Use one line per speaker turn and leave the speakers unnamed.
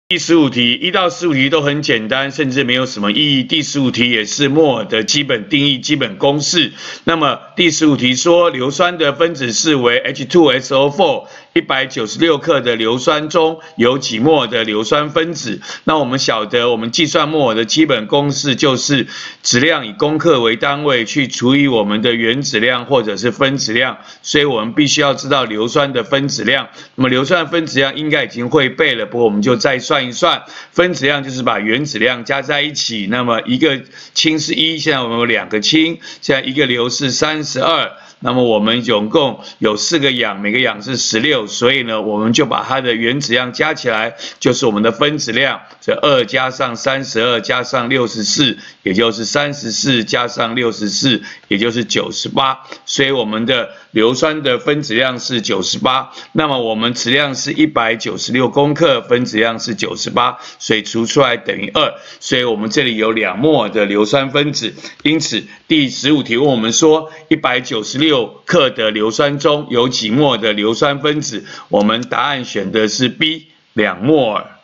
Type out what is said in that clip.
第15题，1到15题都很简单，甚至没有什么意义。第15题也是摩尔的基本定义、基本公式。那么第15题说，硫酸的分子式为 H2SO4，196克的硫酸中有几摩尔的硫酸分子？那我们晓得，我们计算摩尔的基本公式就是质量以公克为单位去除以我们的原子量或者是分子量，所以我们必须要知道硫酸的分子量。那么硫酸的分子量应该已经会背了，不过我们就再算一算，分子量就是把原子量加在一起，那么一个氢是1，现在我们有2个氢，现在一个硫是32。那么我们总共有4个氧，每个氧是16，所以呢，我们就把它的原子量加起来，就是我们的分子量。这2加上32加上64，也就是34加上64，也就是98。所以我们的硫酸的分子量是98，那么我们质量是196公克，分子量是98，所以除出来等于2。所以我们这里有2摩尔的硫酸分子。因此第15题问我们说，196克的硫酸中有几摩尔的硫酸分子？我们答案选的是 B，2摩尔。